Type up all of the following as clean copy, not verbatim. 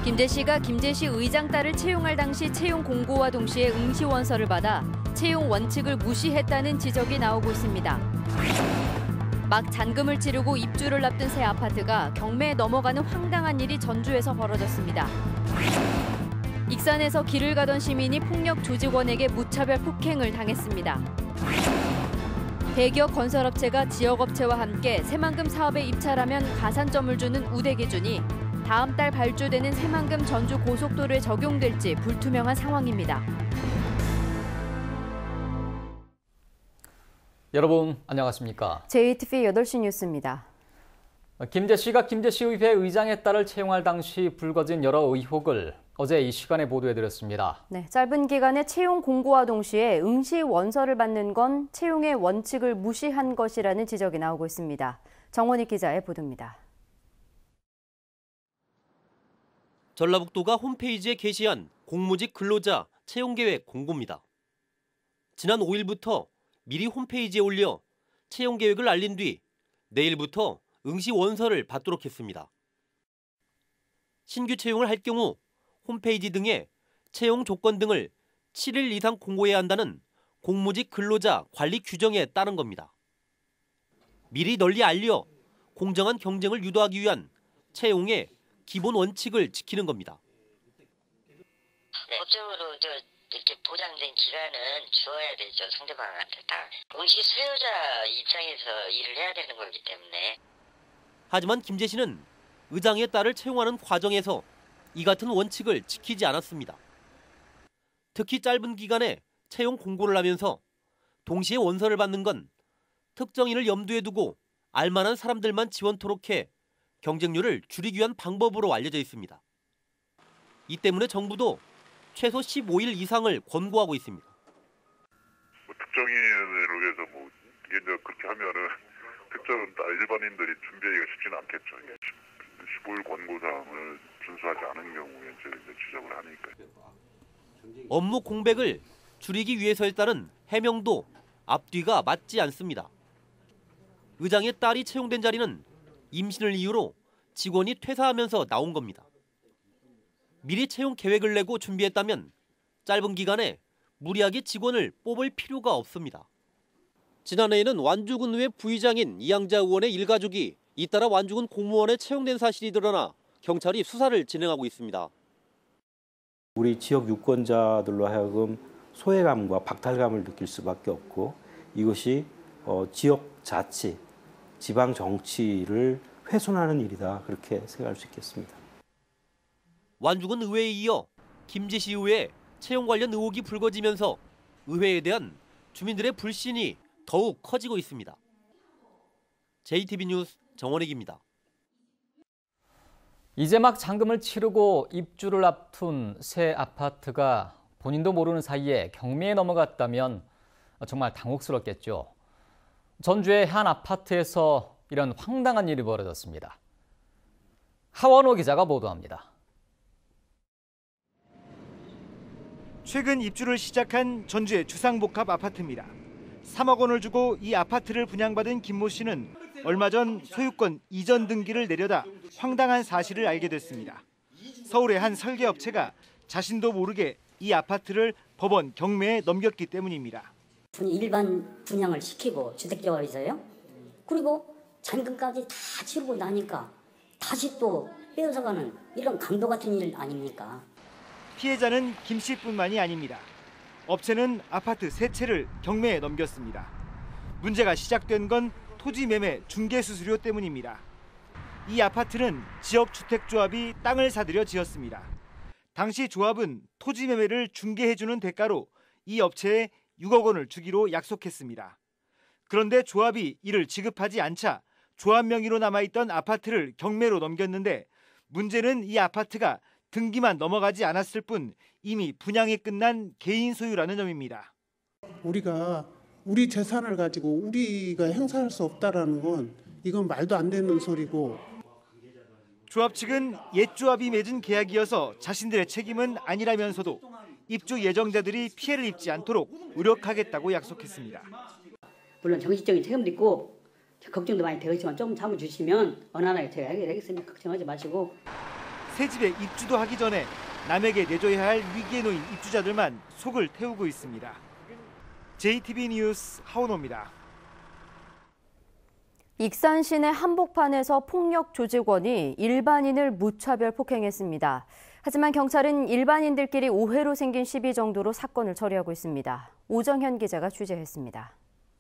김제시가 김제시 의장 딸을 채용할 당시 채용 공고와 동시에 응시 원서를 받아 채용 원칙을 무시했다는 지적이 나오고 있습니다. 막 잔금을 치르고 입주를 앞둔 새 아파트가 경매에 넘어가는 황당한 일이 전주에서 벌어졌습니다. 익산에서 길을 가던 시민이 폭력 조직원에게 무차별 폭행을 당했습니다. 대기업 건설업체가 지역업체와 함께 새만금 사업에 입찰하면 가산점을 주는 우대 기준이 다음 달 발주되는 새만금 전주 고속도로에 적용될지 불투명한 상황입니다. 여러분 안녕하십니까? JTV 8시 뉴스입니다. 김제시가 김제시의회 의장의 딸을 채용할 당시 불거진 여러 의혹을 어제 이 시간에 보도해드렸습니다. 네, 짧은 기간에 채용 공고와 동시에 응시 원서를 받는 건 채용의 원칙을 무시한 것이라는 지적이 나오고 있습니다. 정원익 기자의 보도입니다. 전라북도가 홈페이지에 게시한 공무직 근로자 채용계획 공고입니다. 지난 5일부터 미리 홈페이지에 올려 채용계획을 알린 뒤 내일부터 응시 원서를 받도록 했습니다. 신규 채용을 할 경우 홈페이지 등에 채용 조건 등을 7일 이상 공고해야 한다는 공무직 근로자 관리 규정에 따른 겁니다. 미리 널리 알려 공정한 경쟁을 유도하기 위한 채용의 기본 원칙을 지키는 겁니다. 네, 법적으로 이렇게 보장된 기간은 주어야 되죠. 상대방한테 다. 응시 수요자 입장에서 일을 해야 되는 거기 때문에. 하지만 김제시는 의장의 딸을 채용하는 과정에서 이 같은 원칙을 지키지 않았습니다. 특히 짧은 기간에 채용 공고를 하면서 동시에 원서를 받는 건 특정인을 염두에 두고 알만한 사람들만 지원토록 해 경쟁률을 줄이기 위한 방법으로 알려져 있습니다. 이 때문에 정부도 최소 15일 이상을 권고하고 있습니다. 특정인을 위해서 이게 그렇게 하면은 특정 일반인들이 준비하기가 쉽지는 않겠죠. 15일 권고사항을 준수하지 않은 경우에 지적을 하니까요. 업무 공백을 줄이기 위해서에 따른 해명도 앞뒤가 맞지 않습니다. 의장의 딸이 채용된 자리는 임신을 이유로 직원이 퇴사하면서 나온 겁니다. 미리 채용 계획을 내고 준비했다면 짧은 기간에 무리하게 직원을 뽑을 필요가 없습니다. 지난해에는 완주군의회 부의장인 이양자 의원의 일가족이 잇따라 완주군 공무원에 채용된 사실이 드러나 경찰이 수사를 진행하고 있습니다. 우리 지역 유권자들로 하여금 소외감과 박탈감을 느낄 수밖에 없고 이것이 지역 자치, 지방 정치를 훼손하는 일이다 그렇게 생각할 수 있겠습니다. 완주군 의회에 이어 김제시 의회에 채용 관련 의혹이 불거지면서 의회에 대한 주민들의 불신이 더욱 커지고 있습니다. JTB 뉴스 정원익입니다. 이제 막 잔금을 치르고 입주를 앞둔 새 아파트가 본인도 모르는 사이에 경매에 넘어갔다면 정말 당혹스럽겠죠. 전주의 한 아파트에서 이런 황당한 일이 벌어졌습니다. 하원호 기자가 보도합니다. 최근 입주를 시작한 전주의 주상복합 아파트입니다. 3억 원을 주고 이 아파트를 분양받은 김모 씨는 얼마 전 소유권 이전 등기를 내려다 황당한 사실을 알게 됐습니다. 서울의 한 설계업체가 자신도 모르게 이 아파트를 법원 경매에 넘겼기 때문입니다. 일반 분양을 시키고 주택개발에서요. 그리고 잔금까지 다 치르고 나니까 다시 또 빼앗아가는 이런 강도 같은 일 아닙니까? 피해자는 김 씨뿐만이 아닙니다. 업체는 아파트 3채를 경매에 넘겼습니다. 문제가 시작된 건 토지 매매 중개 수수료 때문입니다. 이 아파트는 지역주택조합이 땅을 사들여 지었습니다. 당시 조합은 토지 매매를 중개해주는 대가로 이 업체에 6억 원을 주기로 약속했습니다. 그런데 조합이 이를 지급하지 않자 조합 명의로 남아있던 아파트를 경매로 넘겼는데 문제는 이 아파트가 등기만 넘어가지 않았을 뿐 이미 분양이 끝난 개인 소유라는 점입니다. 우리가 우리 재산을 가지고 우리가 행사할 수 없다라는 건 이건 말도 안 되는 소리고. 조합 측은 옛 조합이 맺은 계약이어서 자신들의 책임은 아니라면서도 입주 예정자들이 피해를 입지 않도록 노력하겠다고 약속했습니다. 물론 정신적인 책임도 있고 걱정도 많이 되겠지만 좀 참아주시면 원활하게 제가 해결하겠습니다. 걱정하지 마시고. 새 집에 입주도 하기 전에 남에게 내줘야 할 위기에 놓인 입주자들만 속을 태우고 있습니다. JTB 뉴스 하원호입니다. 익산 시내 한복판에서 폭력 조직원이 일반인을 무차별 폭행했습니다. 하지만 경찰은 일반인들끼리 오해로 생긴 시비 정도로 사건을 처리하고 있습니다. 오정현 기자가 취재했습니다.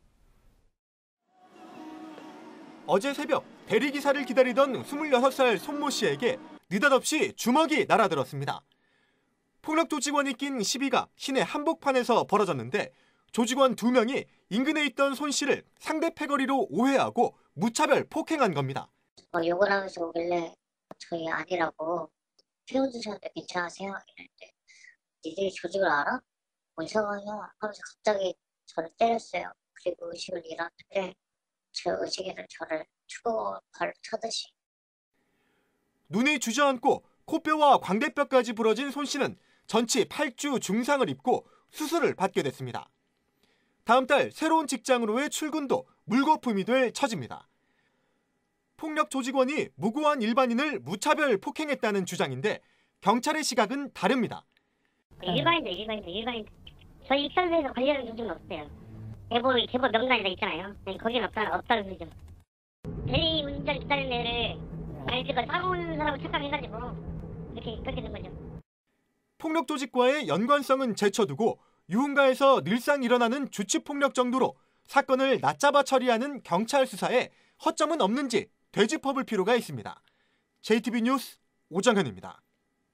어제 새벽 대리기사를 기다리던 26살 손모 씨에게 느닷없이 주먹이 날아들었습니다. 폭력 조직원이 낀 시비가 시내 한복판에서 벌어졌는데 조직원 2명이 인근에 있던 손 씨를 상대 패거리로 오해하고 무차별 폭행한 겁니다. 욕을 하면서 오길래 저희 아니라고 태워주셔도 괜찮으세요? 이랬는데 니들이 조직을 알아? 뭔 상황이야? 하면서 갑자기 저를 때렸어요. 그리고 의식을 잃었는데 저 의식에서 저를 축구발로 차듯이. 눈이 주저앉고 코뼈와 광대뼈까지 부러진 손 씨는 전치 8주 중상을 입고 수술을 받게 됐습니다. 다음 달 새로운 직장으로의 출근도 물거품이 될 처지입니다. 폭력 조직원이 무고한 일반인을 무차별 폭행했다는 주장인데 경찰의 시각은 다릅니다. 일반인들. 저희 익산에서 관리하는 조직은 없어요. 계보 명단이다 있잖아요. 거기는 없다는 소리죠. 대리 운전 기다리는 애를 말지가 싸우는 사람을 착각해가지고 그렇게 된 거죠. 폭력 조직과의 연관성은 제쳐두고 유흥가에서 늘상 일어나는 주치폭력 정도로 사건을 낮잡아 처리하는 경찰 수사에 허점은 없는지 되짚어볼 필요가 있습니다. JTB 뉴스 오정현입니다.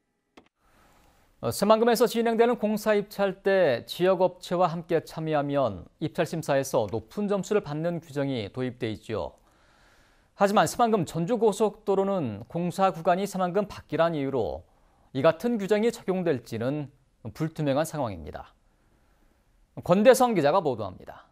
새만금에서 진행되는 공사 입찰 때 지역업체와 함께 참여하면 입찰 심사에서 높은 점수를 받는 규정이 도입돼 있죠. 하지만 새만금 전주고속도로는 공사 구간이 새만금 밖이란 이유로 이 같은 규정이 적용될지는 불투명한 상황입니다. 권대성 기자가 보도합니다.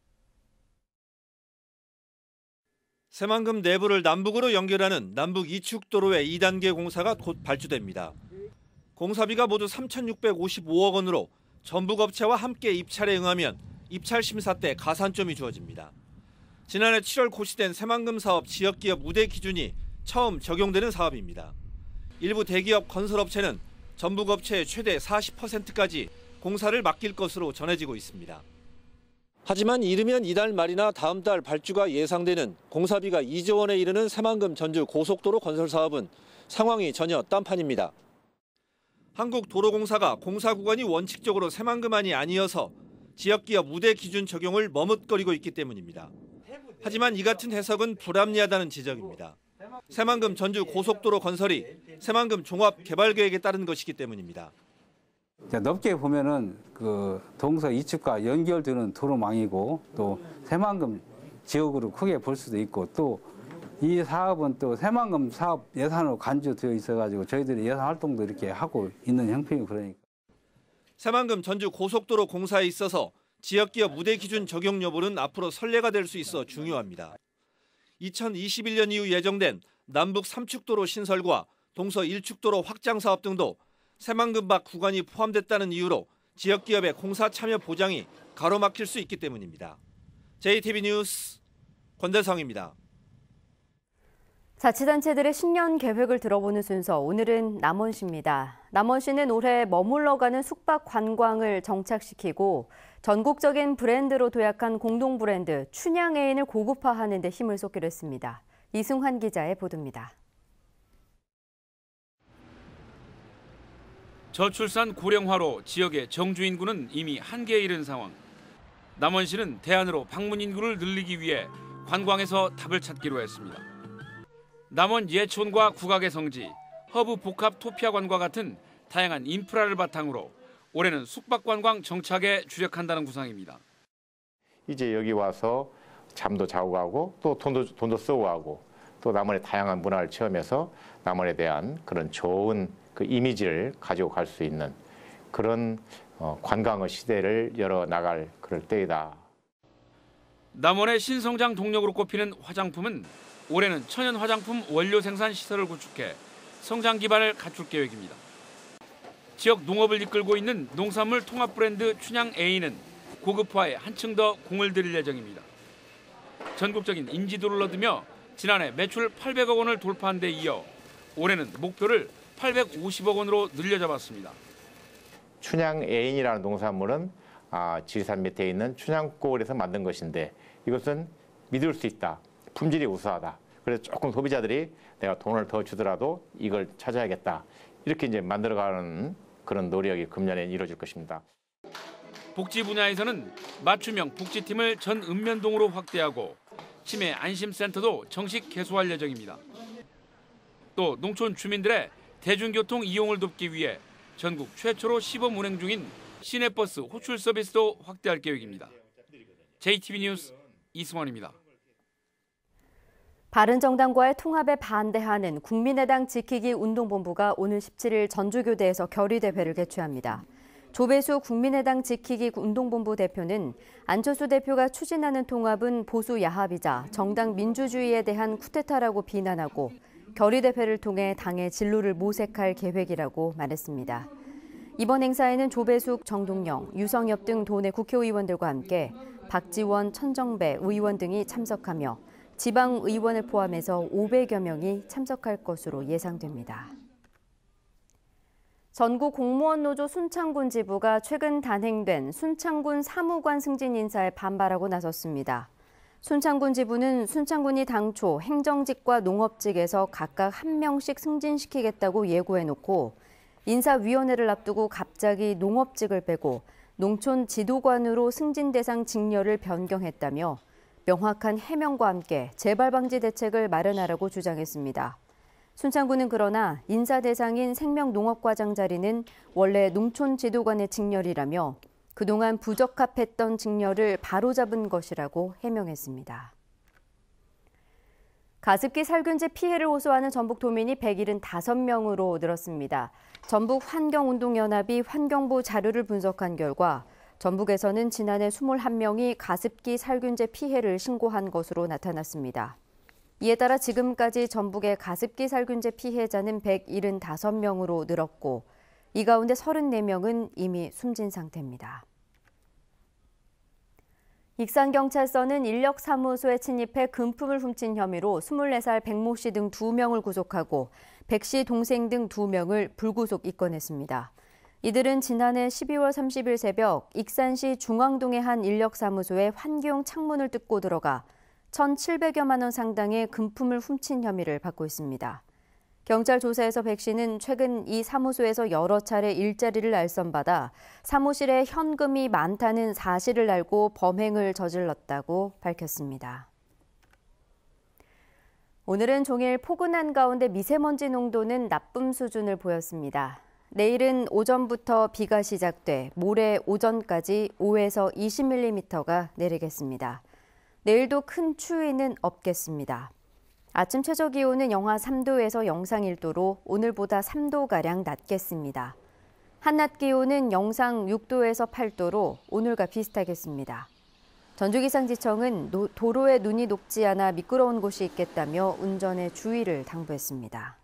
새만금 내부를 남북으로 연결하는 남북 이축도로의 2단계 공사가 곧 발주됩니다. 공사비가 모두 3,655억 원으로 전북업체와 함께 입찰에 응하면 입찰 심사 때 가산점이 주어집니다. 지난해 7월 고시된 새만금 사업 지역기업 우대 기준이 처음 적용되는 사업입니다. 일부 대기업 건설업체는 전북업체의 최대 40%까지 공사를 맡길 것으로 전해지고 있습니다. 하지만 이르면 이달 말이나 다음 달 발주가 예상되는 공사비가 2조 원에 이르는 새만금 전주 고속도로 건설 사업은 상황이 전혀 딴판입니다. 한국도로공사가 공사 구간이 원칙적으로 새만금만이 아니어서 지역기업 우대 기준 적용을 머뭇거리고 있기 때문입니다. 하지만 이 같은 해석은 불합리하다는 지적입니다. 새만금 전주 고속도로 건설이 새만금 종합개발계획에 따른 것이기 때문입니다. 넓게 보면은 그 동서 이축과 연결되는 도로망이고 또 새만금 지역으로 크게 볼 수도 있고 또 이 사업은 또 새만금 사업 예산으로 간주되어 있어가지고 저희들이 예산 활동도 이렇게 하고 있는 형편이 그러니까. 새만금 전주 고속도로 공사에 있어서 지역기업 우대 기준 적용 여부는 앞으로 선례가 될 수 있어 중요합니다. 2021년 이후 예정된 남북 3축도로 신설과 동서 1축도로 확장 사업 등도 새만금 밖 구간이 포함됐다는 이유로 지역기업의 공사 참여 보장이 가로막힐 수 있기 때문입니다. JTB 뉴스 권대성입니다. 자치단체들의 신년 계획을 들어보는 순서, 오늘은 남원시입니다. 남원시는 올해 머물러가는 숙박 관광을 정착시키고 전국적인 브랜드로 도약한 공동 브랜드 춘향애인을 고급화하는 데 힘을 쏟기로 했습니다. 이승환 기자의 보도입니다. 저출산 고령화로 지역의 정주 인구는 이미 한계에 이른 상황. 남원시는 대안으로 방문 인구를 늘리기 위해 관광에서 답을 찾기로 했습니다. 남원 예촌과 국악의 성지, 허브 복합 토피아관과 같은 다양한 인프라를 바탕으로 올해는 숙박관광 정착에 주력한다는 구상입니다. 이제 여기 와서 잠도 자고 가고 또 돈도 쓰고 가고 또 남원의 다양한 문화를 체험해서 남원에 대한 그런 좋은 그 이미지를 가지고 갈 수 있는 그런 관광의 시대를 열어 나갈 그럴 때이다. 남원의 신성장 동력으로 꼽히는 화장품은 올해는 천연 화장품 원료 생산 시설을 구축해 성장 기반을 갖출 계획입니다. 지역 농업을 이끌고 있는 농산물 통합 브랜드 춘향애인은 고급화에 한층 더 공을 들일 예정입니다. 전국적인 인지도를 얻으며 지난해 매출 800억 원을 돌파한 데 이어 올해는 목표를 850억 원으로 늘려잡았습니다. 춘향 애인이라는 농산물은 지리산 밑에 있는 춘향골에서 만든 것인데 이것은 믿을 수 있다. 품질이 우수하다. 그래서 조금 소비자들이 내가 돈을 더 주더라도 이걸 찾아야겠다. 이렇게 이제 만들어가는 그런 노력이 금년에 이루어질 것입니다. 복지 분야에서는 맞춤형 복지팀을 전 읍면동으로 확대하고 치매 안심센터도 정식 개소할 예정입니다. 또 농촌 주민들의 대중교통 이용을 돕기 위해 전국 최초로 시범 운행 중인 시내버스 호출 서비스도 확대할 계획입니다. JTB 뉴스 이승원입니다. 바른정당과의 통합에 반대하는 국민의당 지키기 운동본부가 오늘 17일 전주교대에서 결의대회를 개최합니다. 조배수 국민의당 지키기 운동본부 대표는 안철수 대표가 추진하는 통합은 보수 야합이자 정당 민주주의에 대한 쿠데타라고 비난하고 결의대회를 통해 당의 진로를 모색할 계획이라고 말했습니다. 이번 행사에는 조배숙, 정동영, 유성엽 등 도내 국회의원들과 함께 박지원, 천정배 의원 등이 참석하며 지방의원을 포함해서 500여 명이 참석할 것으로 예상됩니다. 전국 공무원 노조 순창군 지부가 최근 단행된 순창군 사무관 승진 인사에 반발하고 나섰습니다. 순창군 지부는 순창군이 당초 행정직과 농업직에서 각각 1명씩 승진시키겠다고 예고해놓고 인사위원회를 앞두고 갑자기 농업직을 빼고 농촌 지도관으로 승진 대상 직렬을 변경했다며 명확한 해명과 함께 재발 방지 대책을 마련하라고 주장했습니다. 순창군은 그러나 인사 대상인 생명농업과장 자리는 원래 농촌 지도관의 직렬이라며 그동안 부적합했던 직렬을 바로잡은 것이라고 해명했습니다. 가습기 살균제 피해를 호소하는 전북도민이 175명으로 늘었습니다. 전북환경운동연합이 환경부 자료를 분석한 결과 전북에서는 지난해 21명이 가습기 살균제 피해를 신고한 것으로 나타났습니다. 이에 따라 지금까지 전북의 가습기 살균제 피해자는 175명으로 늘었고 이 가운데 34명은 이미 숨진 상태입니다. 익산경찰서는 인력사무소에 침입해 금품을 훔친 혐의로 24살 백모 씨 등 2명을 구속하고 백 씨 동생 등 2명을 불구속 입건했습니다. 이들은 지난해 12월 30일 새벽 익산시 중앙동의 한 인력사무소에 환기용 창문을 뜯고 들어가 1,700여만 원 상당의 금품을 훔친 혐의를 받고 있습니다. 경찰 조사에서 백 씨는 최근 이 사무소에서 여러 차례 일자리를 알선받아 사무실에 현금이 많다는 사실을 알고 범행을 저질렀다고 밝혔습니다. 오늘은 종일 포근한 가운데 미세먼지 농도는 나쁨 수준을 보였습니다. 내일은 오전부터 비가 시작돼 모레 오전까지 5에서 20mm가 내리겠습니다. 내일도 큰 추위는 없겠습니다. 아침 최저기온은 영하 3도에서 영상 1도로 오늘보다 3도가량 낮겠습니다. 한낮 기온은 영상 6도에서 8도로 오늘과 비슷하겠습니다. 전주기상지청은 도로에 눈이 녹지 않아 미끄러운 곳이 있겠다며 운전에 주의를 당부했습니다.